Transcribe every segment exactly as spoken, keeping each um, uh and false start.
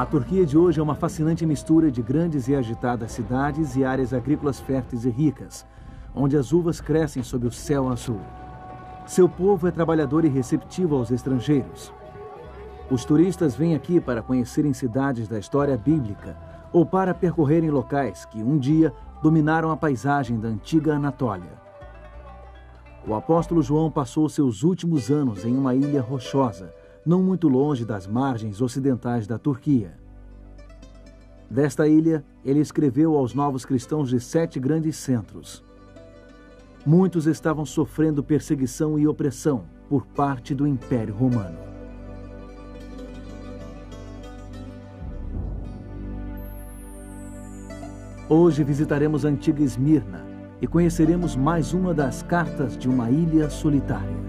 A Turquia de hoje é uma fascinante mistura de grandes e agitadas cidades e áreas agrícolas férteis e ricas, onde as uvas crescem sob o céu azul. Seu povo é trabalhador e receptivo aos estrangeiros. Os turistas vêm aqui para conhecerem cidades da história bíblica ou para percorrerem locais que um dia dominaram a paisagem da antiga Anatólia. O apóstolo João passou seus últimos anos em uma ilha rochosa, não muito longe das margens ocidentais da Turquia. Desta ilha, ele escreveu aos novos cristãos de sete grandes centros. Muitos estavam sofrendo perseguição e opressão por parte do Império Romano. Hoje visitaremos a antiga Esmirna e conheceremos mais uma das cartas de uma ilha solitária.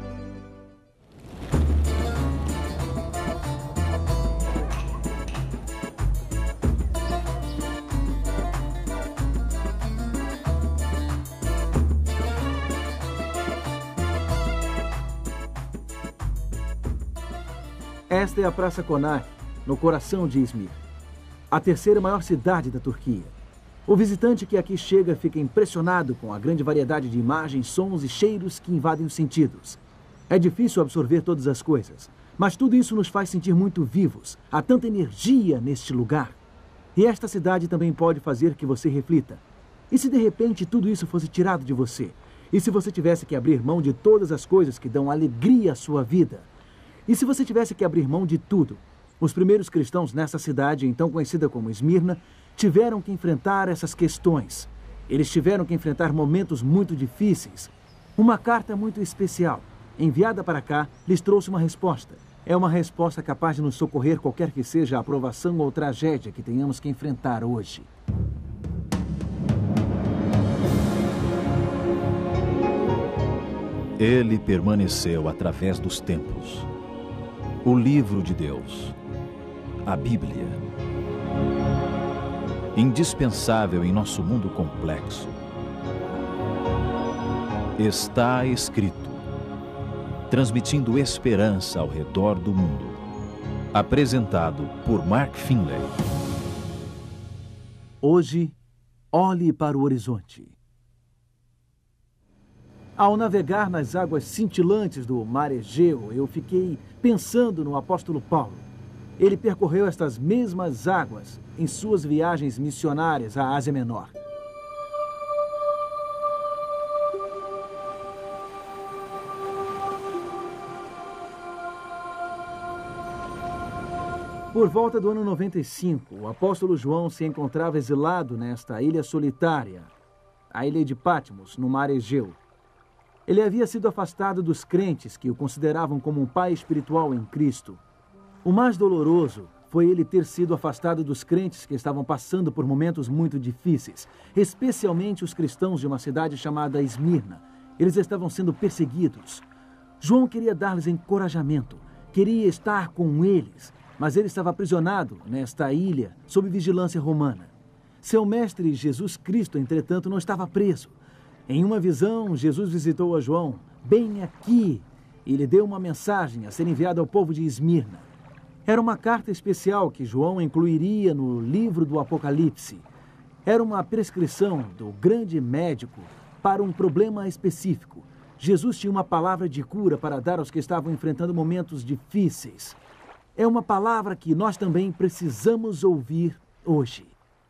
Esta é a Praça Konak, no coração de Izmir, a terceira maior cidade da Turquia. O visitante que aqui chega fica impressionado com a grande variedade de imagens, sons e cheiros que invadem os sentidos. É difícil absorver todas as coisas, mas tudo isso nos faz sentir muito vivos. Há tanta energia neste lugar. E esta cidade também pode fazer que você reflita. E se de repente tudo isso fosse tirado de você? E se você tivesse que abrir mão de todas as coisas que dão alegria à sua vida? E se você tivesse que abrir mão de tudo? Os primeiros cristãos nessa cidade, então conhecida como Esmirna, tiveram que enfrentar essas questões. Eles tiveram que enfrentar momentos muito difíceis. Uma carta muito especial, enviada para cá, lhes trouxe uma resposta. É uma resposta capaz de nos socorrer qualquer que seja a aprovação ou tragédia que tenhamos que enfrentar hoje. Ele permaneceu através dos tempos. O livro de Deus, a Bíblia. Indispensável em nosso mundo complexo. Está escrito, transmitindo esperança ao redor do mundo. Apresentado por Mark Finley. Hoje, olhe para o horizonte. Ao navegar nas águas cintilantes do Mar Egeu, eu fiquei pensando no apóstolo Paulo. Ele percorreu estas mesmas águas em suas viagens missionárias à Ásia Menor. Por volta do ano noventa e cinco, o apóstolo João se encontrava exilado nesta ilha solitária, a ilha de Patmos, no Mar Egeu. Ele havia sido afastado dos crentes que o consideravam como um pai espiritual em Cristo. O mais doloroso foi ele ter sido afastado dos crentes que estavam passando por momentos muito difíceis, especialmente os cristãos de uma cidade chamada Esmirna. Eles estavam sendo perseguidos. João queria dar-lhes encorajamento, queria estar com eles, mas ele estava aprisionado nesta ilha sob vigilância romana. Seu mestre Jesus Cristo, entretanto, não estava preso. Em uma visão, Jesus visitou a João, bem aqui, e lhe deu uma mensagem a ser enviada ao povo de Esmirna. Era uma carta especial que João incluiria no livro do Apocalipse. Era uma prescrição do grande médico para um problema específico. Jesus tinha uma palavra de cura para dar aos que estavam enfrentando momentos difíceis. É uma palavra que nós também precisamos ouvir hoje.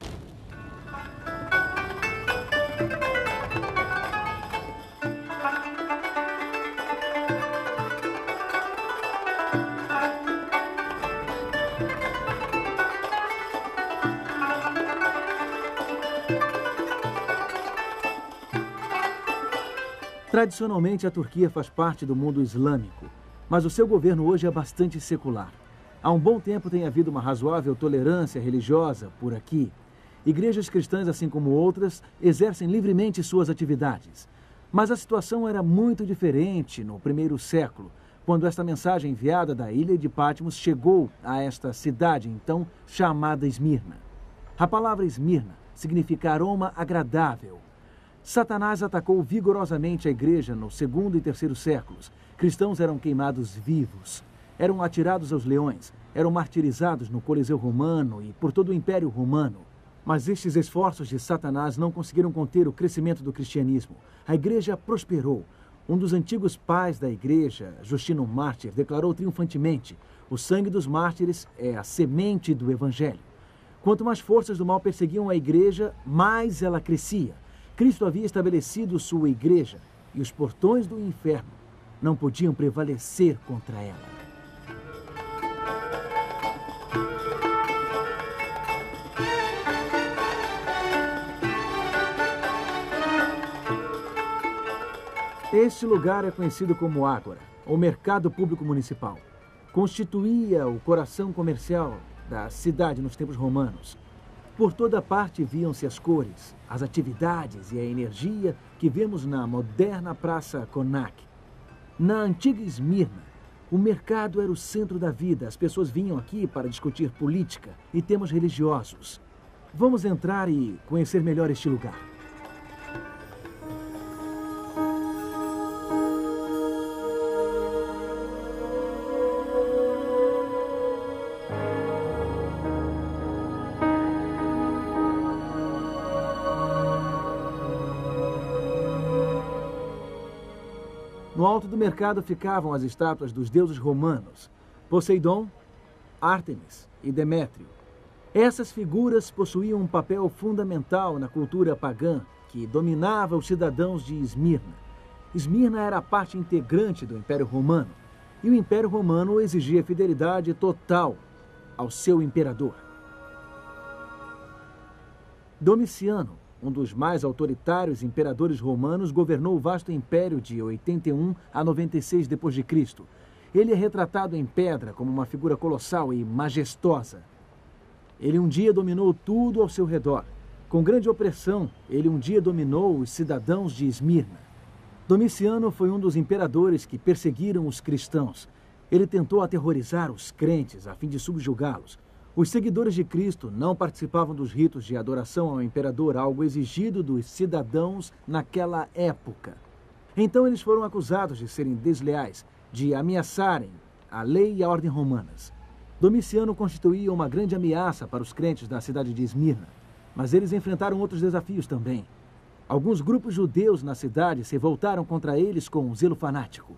Tradicionalmente, a Turquia faz parte do mundo islâmico, mas o seu governo hoje é bastante secular. Há um bom tempo tem havido uma razoável tolerância religiosa por aqui. Igrejas cristãs, assim como outras, exercem livremente suas atividades. Mas a situação era muito diferente no primeiro século, quando esta mensagem enviada da ilha de Patmos chegou a esta cidade, então chamada Esmirna. A palavra Esmirna significa aroma agradável. Satanás atacou vigorosamente a igreja no segundo e terceiro séculos. Cristãos eram queimados vivos, eram atirados aos leões, eram martirizados no Coliseu Romano e por todo o Império Romano. Mas estes esforços de Satanás não conseguiram conter o crescimento do cristianismo. A igreja prosperou. Um dos antigos pais da igreja, Justino Mártir, declarou triunfantemente: o sangue dos mártires é a semente do evangelho. Quanto mais forças do mal perseguiam a igreja, mais ela crescia. Cristo havia estabelecido sua igreja e os portões do inferno não podiam prevalecer contra ela. Este lugar é conhecido como Ágora, ou Mercado Público Municipal. Constituía o coração comercial da cidade nos tempos romanos. Por toda parte viam-se as cores, as atividades e a energia que vemos na moderna Praça Konak. Na antiga Esmirna, o mercado era o centro da vida. As pessoas vinham aqui para discutir política e temas religiosos. Vamos entrar e conhecer melhor este lugar. No alto do mercado ficavam as estátuas dos deuses romanos, Poseidon, Ártemis e Demétrio. Essas figuras possuíam um papel fundamental na cultura pagã que dominava os cidadãos de Esmirna. Esmirna era parte integrante do Império Romano, e o Império Romano exigia fidelidade total ao seu imperador. Domiciano, um dos mais autoritários imperadores romanos, governou o vasto império de oitenta e um a noventa e seis depois de Cristo. Ele é retratado em pedra como uma figura colossal e majestosa. Ele um dia dominou tudo ao seu redor. Com grande opressão, ele um dia dominou os cidadãos de Esmirna. Domiciano foi um dos imperadores que perseguiram os cristãos. Ele tentou aterrorizar os crentes a fim de subjugá-los. Os seguidores de Cristo não participavam dos ritos de adoração ao imperador, algo exigido dos cidadãos naquela época. Então eles foram acusados de serem desleais, de ameaçarem a lei e a ordem romanas. Domiciano constituía uma grande ameaça para os crentes da cidade de Esmirna, mas eles enfrentaram outros desafios também. Alguns grupos judeus na cidade se voltaram contra eles com um zelo fanático.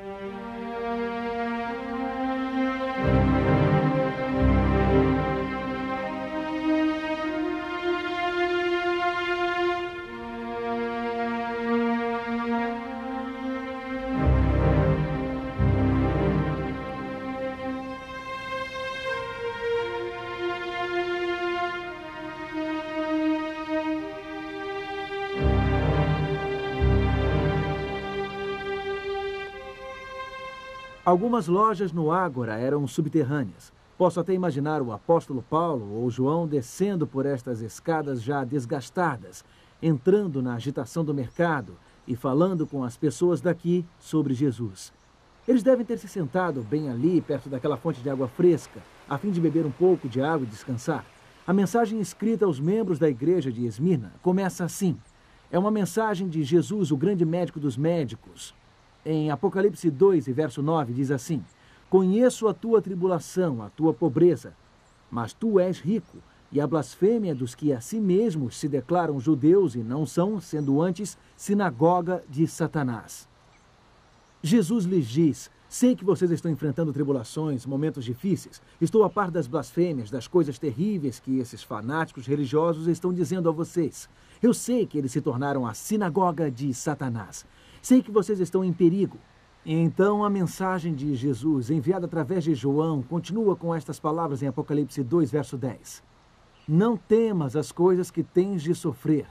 Algumas lojas no Ágora eram subterrâneas. Posso até imaginar o apóstolo Paulo ou João descendo por estas escadas já desgastadas, entrando na agitação do mercado e falando com as pessoas daqui sobre Jesus. Eles devem ter se sentado bem ali, perto daquela fonte de água fresca, a fim de beber um pouco de água e descansar. A mensagem escrita aos membros da igreja de Esmirna começa assim. É uma mensagem de Jesus, o grande médico dos médicos. Em Apocalipse dois, verso nove, diz assim: conheço a tua tribulação, a tua pobreza, mas tu és rico, e a blasfêmia dos que a si mesmos se declaram judeus e não são, sendo antes sinagoga de Satanás. Jesus lhes diz: sei que vocês estão enfrentando tribulações, momentos difíceis. Estou a par das blasfêmias, das coisas terríveis que esses fanáticos religiosos estão dizendo a vocês. Eu sei que eles se tornaram a sinagoga de Satanás. Sei que vocês estão em perigo. E então a mensagem de Jesus, enviada através de João, continua com estas palavras em Apocalipse dois, verso dez. Não temas as coisas que tens de sofrer.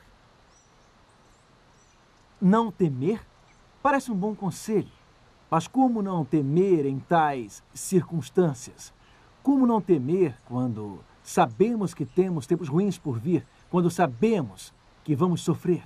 Não temer? Parece um bom conselho. Mas como não temer em tais circunstâncias? Como não temer quando sabemos que temos tempos ruins por vir, quando sabemos que vamos sofrer?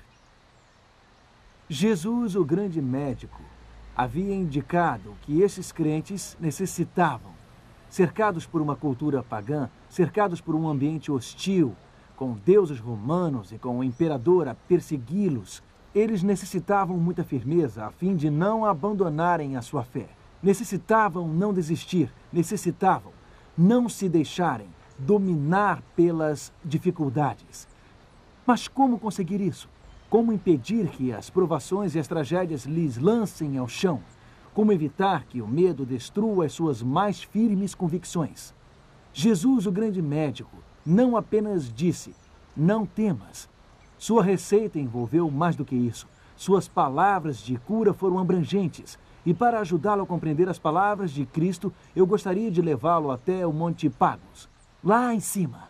Jesus, o grande médico, havia indicado que esses crentes necessitavam, cercados por uma cultura pagã, cercados por um ambiente hostil, com deuses romanos e com o imperador a persegui-los, eles necessitavam muita firmeza a fim de não abandonarem a sua fé. Necessitavam não desistir, necessitavam não se deixarem dominar pelas dificuldades. Mas como conseguir isso? Como impedir que as provações e as tragédias lhes lancem ao chão? Como evitar que o medo destrua as suas mais firmes convicções? Jesus, o grande médico, não apenas disse, não temas. Sua receita envolveu mais do que isso. Suas palavras de cura foram abrangentes. E para ajudá-lo a compreender as palavras de Cristo, eu gostaria de levá-lo até o Monte Pagos, lá em cima.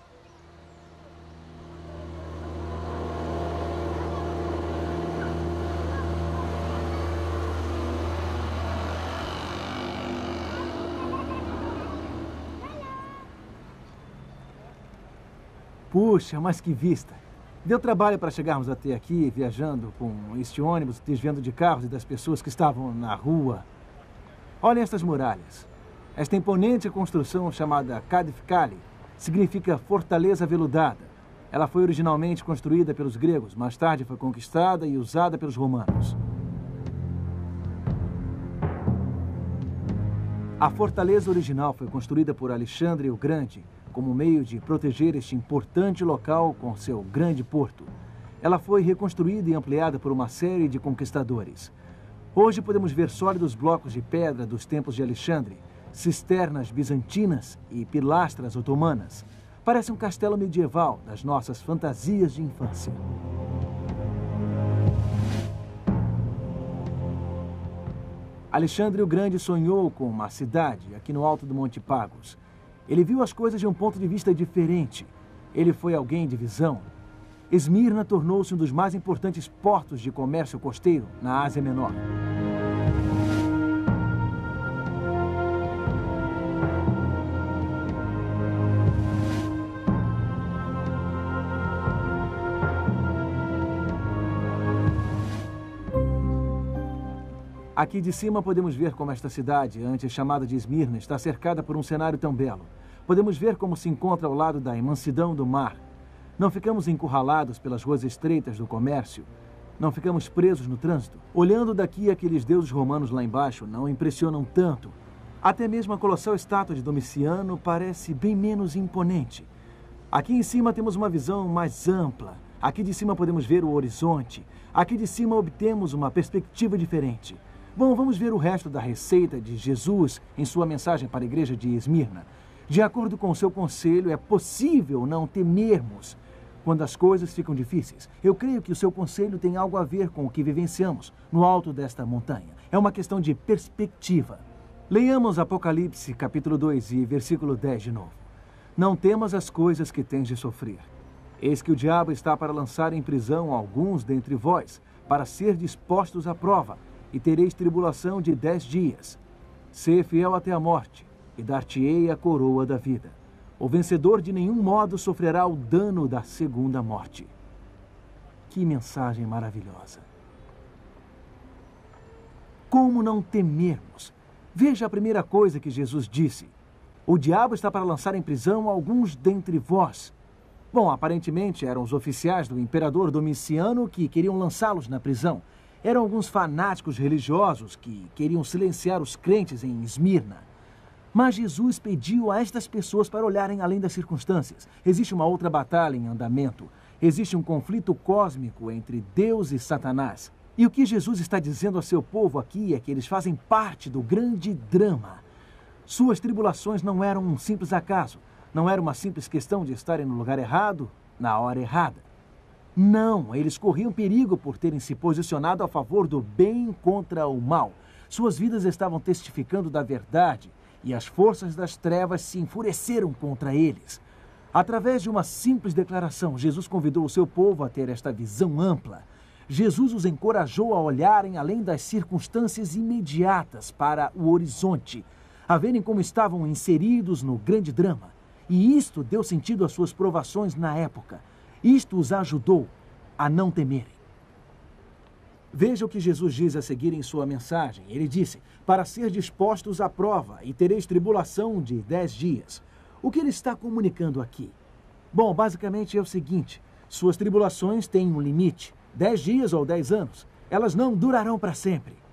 Puxa, mas que vista! Deu trabalho para chegarmos até aqui, viajando com este ônibus, desviando de carros e das pessoas que estavam na rua. Olhem estas muralhas. Esta imponente construção chamada Cadif Cali significa fortaleza veludada. Ela foi originalmente construída pelos gregos, mais tarde foi conquistada e usada pelos romanos. A fortaleza original foi construída por Alexandre o Grande, como meio de proteger este importante local com seu grande porto. Ela foi reconstruída e ampliada por uma série de conquistadores. Hoje podemos ver sólidos blocos de pedra dos tempos de Alexandre, cisternas bizantinas e pilastras otomanas. Parece um castelo medieval das nossas fantasias de infância. Alexandre o Grande sonhou com uma cidade aqui no alto do Monte Pagos. Ele viu as coisas de um ponto de vista diferente. Ele foi alguém de visão. Esmirna tornou-se um dos mais importantes portos de comércio costeiro na Ásia Menor. Aqui de cima podemos ver como esta cidade, antes chamada de Esmirna, está cercada por um cenário tão belo. Podemos ver como se encontra ao lado da imensidão do mar. Não ficamos encurralados pelas ruas estreitas do comércio. Não ficamos presos no trânsito. Olhando daqui, aqueles deuses romanos lá embaixo não impressionam tanto. Até mesmo a colossal estátua de Domiciano parece bem menos imponente. Aqui em cima temos uma visão mais ampla. Aqui de cima podemos ver o horizonte. Aqui de cima obtemos uma perspectiva diferente. Bom, vamos ver o resto da receita de Jesus em sua mensagem para a igreja de Esmirna. De acordo com o seu conselho, é possível não temermos quando as coisas ficam difíceis. Eu creio que o seu conselho tem algo a ver com o que vivenciamos no alto desta montanha. É uma questão de perspectiva. Leiamos Apocalipse, capítulo dois e versículo dez de novo. Não temas as coisas que tens de sofrer. Eis que o diabo está para lançar em prisão alguns dentre vós, para ser dispostos à prova, e tereis tribulação de dez dias. Sê fiel até a morte, e dar-te-ei a coroa da vida. O vencedor de nenhum modo sofrerá o dano da segunda morte. Que mensagem maravilhosa! Como não temermos? Veja a primeira coisa que Jesus disse. O diabo está para lançar em prisão alguns dentre vós. Bom, aparentemente eram os oficiais do imperador Domiciano que queriam lançá-los na prisão. Eram alguns fanáticos religiosos que queriam silenciar os crentes em Esmirna. Mas Jesus pediu a estas pessoas para olharem além das circunstâncias. Existe uma outra batalha em andamento. Existe um conflito cósmico entre Deus e Satanás. E o que Jesus está dizendo ao seu povo aqui é que eles fazem parte do grande drama. Suas tribulações não eram um simples acaso. Não era uma simples questão de estarem no lugar errado, na hora errada. Não, eles corriam perigo por terem se posicionado a favor do bem contra o mal. Suas vidas estavam testificando da verdade e as forças das trevas se enfureceram contra eles. Através de uma simples declaração, Jesus convidou o seu povo a ter esta visão ampla. Jesus os encorajou a olharem além das circunstâncias imediatas para o horizonte, a verem como estavam inseridos no grande drama. E isto deu sentido às suas provações na época. Isto os ajudou a não temerem. Veja o que Jesus diz a seguir em sua mensagem. Ele disse, para ser dispostos à prova e tereis tribulação de dez dias. O que ele está comunicando aqui? Bom, basicamente é o seguinte, suas tribulações têm um limite, dez dias ou dez anos. Elas não durarão para sempre.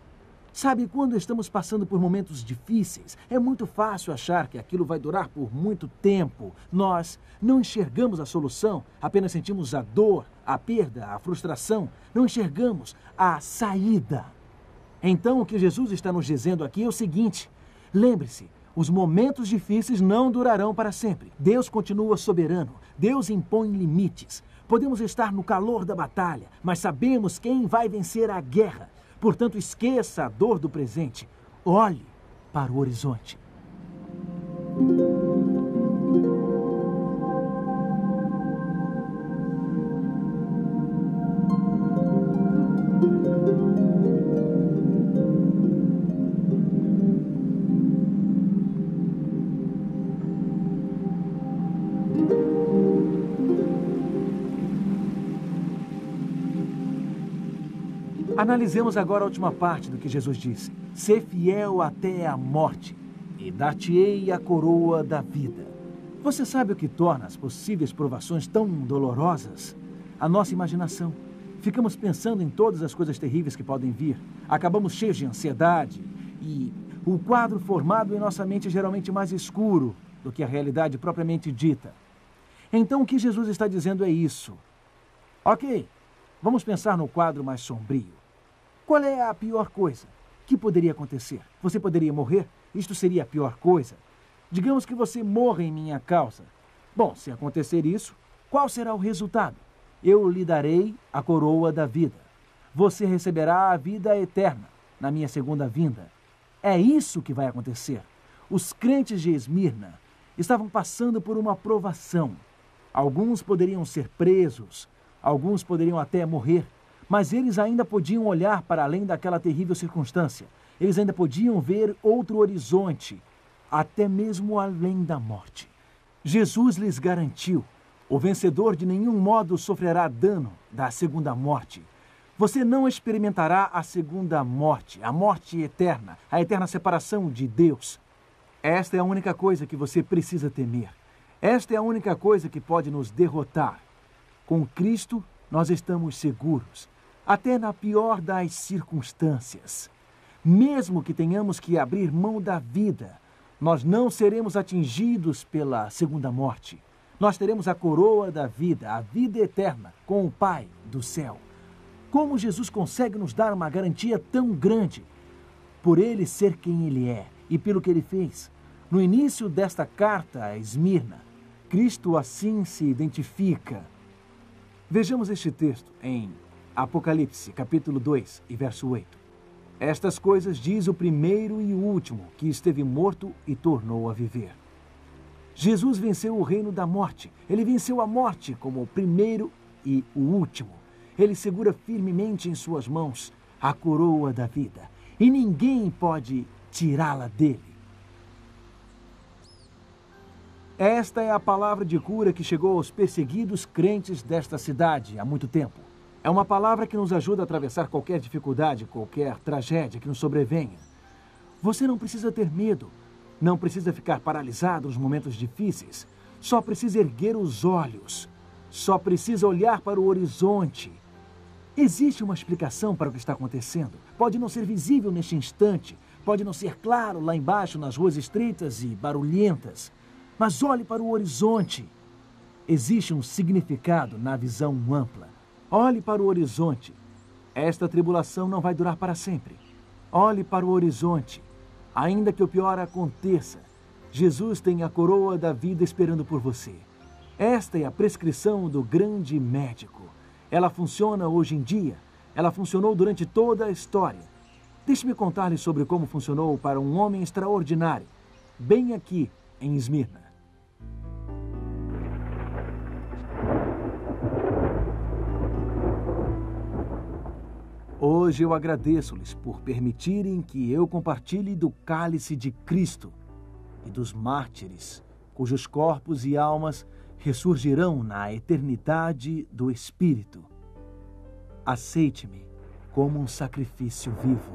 Sabe, quando estamos passando por momentos difíceis, é muito fácil achar que aquilo vai durar por muito tempo. Nós não enxergamos a solução, apenas sentimos a dor, a perda, a frustração. Não enxergamos a saída. Então, o que Jesus está nos dizendo aqui é o seguinte: lembre-se, os momentos difíceis não durarão para sempre. Deus continua soberano. Deus impõe limites. Podemos estar no calor da batalha, mas sabemos quem vai vencer a guerra. Portanto, esqueça a dor do presente. Olhe para o horizonte. Analisemos agora a última parte do que Jesus disse. Ser fiel até a morte, e dar-te-ei a coroa da vida. Você sabe o que torna as possíveis provações tão dolorosas? A nossa imaginação. Ficamos pensando em todas as coisas terríveis que podem vir. Acabamos cheios de ansiedade. E o quadro formado em nossa mente é geralmente mais escuro do que a realidade propriamente dita. Então, o que Jesus está dizendo é isso. Ok, vamos pensar no quadro mais sombrio. Qual é a pior coisa que poderia acontecer? Você poderia morrer? Isto seria a pior coisa. Digamos que você morra em minha causa. Bom, se acontecer isso, qual será o resultado? Eu lhe darei a coroa da vida. Você receberá a vida eterna na minha segunda vinda. É isso que vai acontecer. Os crentes de Esmirna estavam passando por uma provação. Alguns poderiam ser presos, alguns poderiam até morrer. Mas eles ainda podiam olhar para além daquela terrível circunstância. Eles ainda podiam ver outro horizonte, até mesmo além da morte. Jesus lhes garantiu: o vencedor de nenhum modo sofrerá dano da segunda morte. Você não experimentará a segunda morte, a morte eterna, a eterna separação de Deus. Esta é a única coisa que você precisa temer. Esta é a única coisa que pode nos derrotar. Com Cristo, nós estamos seguros. Até na pior das circunstâncias. Mesmo que tenhamos que abrir mão da vida, nós não seremos atingidos pela segunda morte. Nós teremos a coroa da vida, a vida eterna, com o Pai do céu. Como Jesus consegue nos dar uma garantia tão grande? Por Ele ser quem Ele é e pelo que Ele fez. No início desta carta a Esmirna, Cristo assim se identifica. Vejamos este texto em Apocalipse, capítulo dois, e verso oito. Estas coisas diz o primeiro e o último, que esteve morto e tornou a viver. Jesus venceu o reino da morte. Ele venceu a morte como o primeiro e o último. Ele segura firmemente em suas mãos a coroa da vida. E ninguém pode tirá-la dele. Esta é a palavra de cura que chegou aos perseguidos crentes desta cidade há muito tempo. É uma palavra que nos ajuda a atravessar qualquer dificuldade, qualquer tragédia que nos sobrevenha. Você não precisa ter medo, não precisa ficar paralisado nos momentos difíceis. Só precisa erguer os olhos, só precisa olhar para o horizonte. Existe uma explicação para o que está acontecendo. Pode não ser visível neste instante, pode não ser claro lá embaixo nas ruas estreitas e barulhentas, mas olhe para o horizonte. Existe um significado na visão ampla. Olhe para o horizonte. Esta tribulação não vai durar para sempre. Olhe para o horizonte. Ainda que o pior aconteça, Jesus tem a coroa da vida esperando por você. Esta é a prescrição do grande médico. Ela funciona hoje em dia. Ela funcionou durante toda a história. Deixe-me contar-lhe sobre como funcionou para um homem extraordinário, bem aqui em Esmirna. Hoje eu agradeço-lhes por permitirem que eu compartilhe do cálice de Cristo e dos mártires, cujos corpos e almas ressurgirão na eternidade do Espírito. Aceite-me como um sacrifício vivo.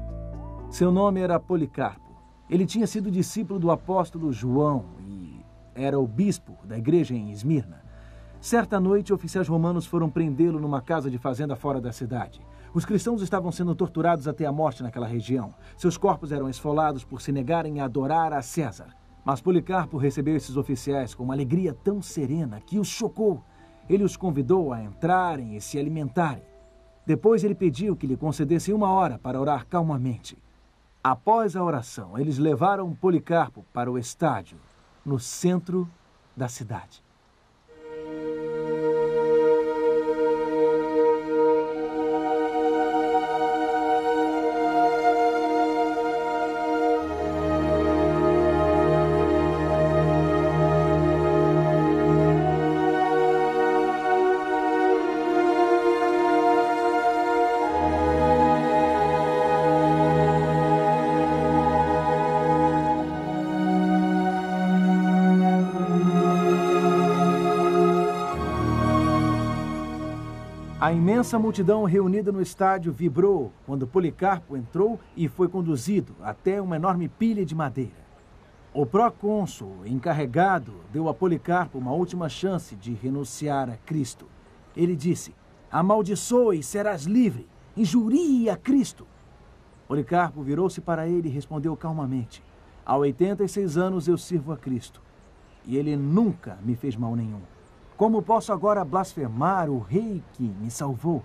Seu nome era Policarpo. Ele tinha sido discípulo do apóstolo João e era o bispo da igreja em Esmirna. Certa noite, oficiais romanos foram prendê-lo numa casa de fazenda fora da cidade. Os cristãos estavam sendo torturados até a morte naquela região. Seus corpos eram esfolados por se negarem a adorar a César. Mas Policarpo recebeu esses oficiais com uma alegria tão serena que os chocou. Ele os convidou a entrarem e se alimentarem. Depois ele pediu que lhe concedessem uma hora para orar calmamente. Após a oração, eles levaram Policarpo para o estádio, no centro da cidade. A imensa multidão reunida no estádio vibrou quando Policarpo entrou e foi conduzido até uma enorme pilha de madeira. O procônsul encarregado deu a Policarpo uma última chance de renunciar a Cristo. Ele disse: "Amaldiçoe e serás livre. Injurie a Cristo." Policarpo virou-se para ele e respondeu calmamente: "Há oitenta e seis anos eu sirvo a Cristo, e ele nunca me fez mal nenhum. Como posso agora blasfemar o rei que me salvou?"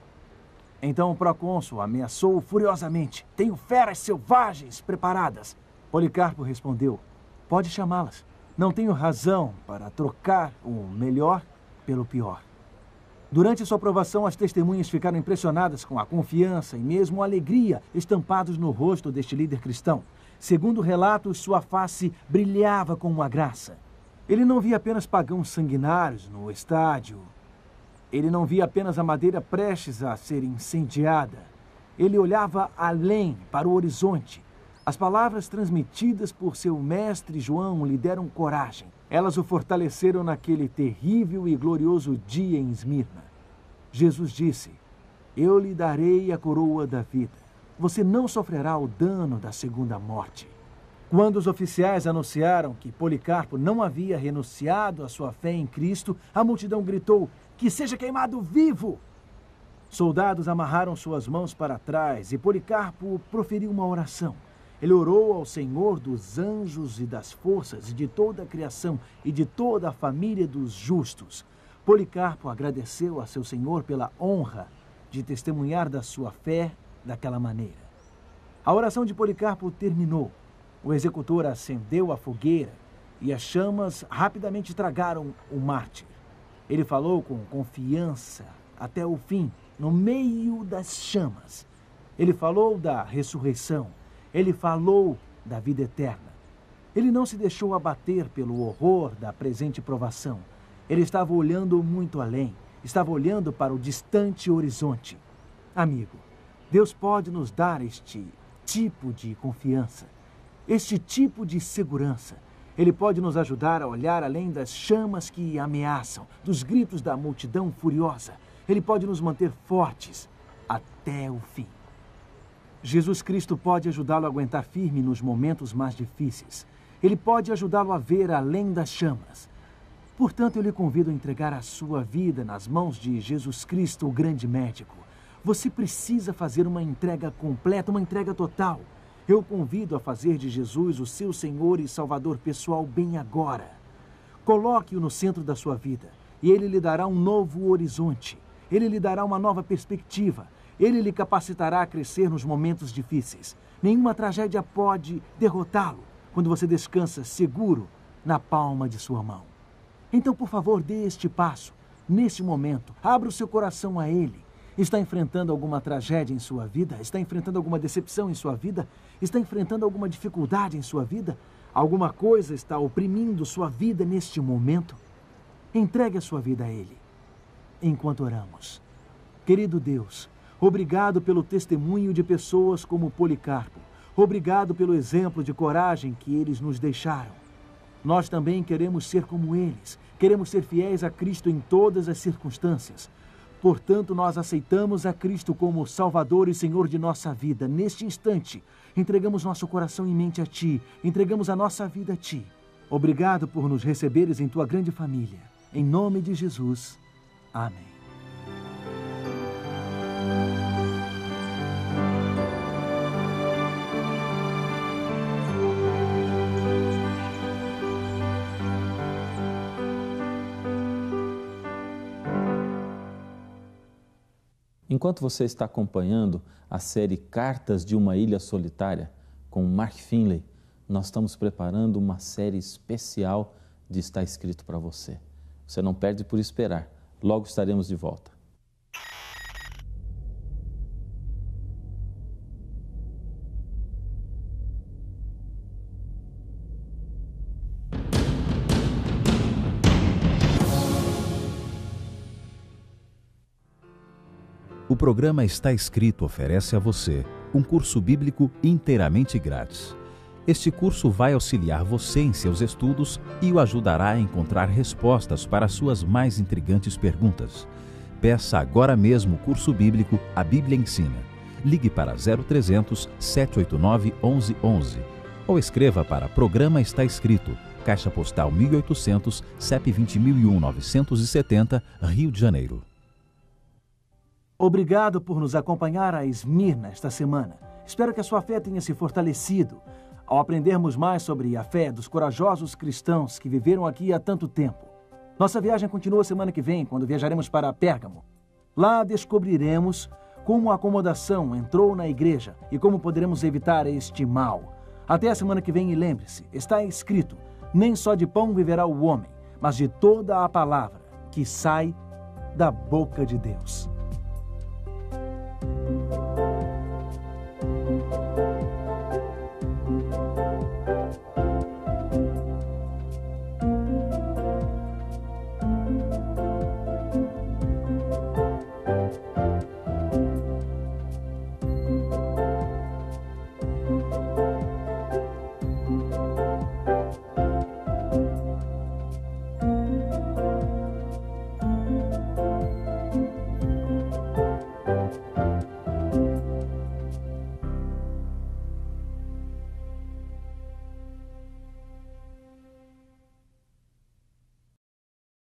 Então o procônsul ameaçou furiosamente: "Tenho feras selvagens preparadas." Policarpo respondeu: "Pode chamá-las. Não tenho razão para trocar o melhor pelo pior." Durante sua aprovação, as testemunhas ficaram impressionadas com a confiança e mesmo a alegria estampados no rosto deste líder cristão. Segundo relatos, sua face brilhava com uma graça. Ele não via apenas pagãos sanguinários no estádio. Ele não via apenas a madeira prestes a ser incendiada. Ele olhava além, para o horizonte. As palavras transmitidas por seu mestre João lhe deram coragem. Elas o fortaleceram naquele terrível e glorioso dia em Esmirna. Jesus disse: "Eu lhe darei a coroa da vida. Você não sofrerá o dano da segunda morte." Quando os oficiais anunciaram que Policarpo não havia renunciado à sua fé em Cristo, a multidão gritou: "Que seja queimado vivo!" Soldados amarraram suas mãos para trás e Policarpo proferiu uma oração. Ele orou ao Senhor dos anjos e das forças, e de toda a criação e de toda a família dos justos. Policarpo agradeceu a seu Senhor pela honra de testemunhar da sua fé daquela maneira. A oração de Policarpo terminou. O executor acendeu a fogueira e as chamas rapidamente tragaram o mártir. Ele falou com confiança até o fim, no meio das chamas. Ele falou da ressurreição. Ele falou da vida eterna. Ele não se deixou abater pelo horror da presente provação. Ele estava olhando muito além. Estava olhando para o distante horizonte. Amigo, Deus pode nos dar este tipo de confiança. Este tipo de segurança. Ele pode nos ajudar a olhar além das chamas que ameaçam, dos gritos da multidão furiosa. Ele pode nos manter fortes até o fim. Jesus Cristo pode ajudá-lo a aguentar firme nos momentos mais difíceis. Ele pode ajudá-lo a ver além das chamas. Portanto, eu lhe convido a entregar a sua vida nas mãos de Jesus Cristo, o grande médico. Você precisa fazer uma entrega completa, uma entrega total. Eu convido a fazer de Jesus o seu Senhor e Salvador pessoal bem agora. Coloque-o no centro da sua vida e Ele lhe dará um novo horizonte. Ele lhe dará uma nova perspectiva. Ele lhe capacitará a crescer nos momentos difíceis. Nenhuma tragédia pode derrotá-lo quando você descansa seguro na palma de sua mão. Então, por favor, dê este passo. Neste momento, abra o seu coração a Ele. Está enfrentando alguma tragédia em sua vida? Está enfrentando alguma decepção em sua vida? Está enfrentando alguma dificuldade em sua vida? Alguma coisa está oprimindo sua vida neste momento? Entregue a sua vida a Ele. Enquanto oramos. Querido Deus, obrigado pelo testemunho de pessoas como Policarpo. Obrigado pelo exemplo de coragem que eles nos deixaram. Nós também queremos ser como eles. Queremos ser fiéis a Cristo em todas as circunstâncias. Portanto, nós aceitamos a Cristo como Salvador e Senhor de nossa vida. Neste instante, entregamos nosso coração e mente a Ti. Entregamos a nossa vida a Ti. Obrigado por nos receberes em tua grande família. Em nome de Jesus. Amém. Enquanto você está acompanhando a série Cartas de uma Ilha Solitária, com Mark Finley, nós estamos preparando uma série especial de Está Escrito para você. Você não perde por esperar. Logo estaremos de volta. O programa Está Escrito oferece a você um curso bíblico inteiramente grátis. Este curso vai auxiliar você em seus estudos e o ajudará a encontrar respostas para suas mais intrigantes perguntas. Peça agora mesmo o curso bíblico A Bíblia Ensina. Ligue para zero trezentos, sete oito nove, onze onze ou escreva para Programa Está Escrito, Caixa Postal mil e oitocentos, C E P vinte mil e um, novecentos e setenta, Rio de Janeiro. Obrigado por nos acompanhar a Esmirna esta semana. Espero que a sua fé tenha se fortalecido ao aprendermos mais sobre a fé dos corajosos cristãos que viveram aqui há tanto tempo. Nossa viagem continua semana que vem, quando viajaremos para Pérgamo. Lá descobriremos como a acomodação entrou na igreja e como poderemos evitar este mal. Até a semana que vem e lembre-se, está escrito, nem só de pão viverá o homem, mas de toda a palavra que sai da boca de Deus.